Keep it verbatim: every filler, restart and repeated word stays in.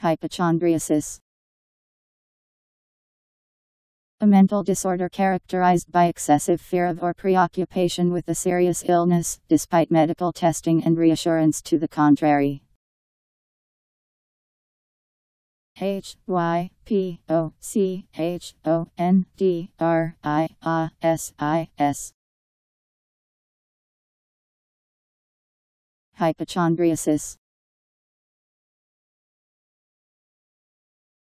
Hypochondriasis. A mental disorder characterized by excessive fear of or preoccupation with a serious illness, despite medical testing and reassurance to the contrary. H Y P O C H O N D R I A S I S. Hypochondriasis.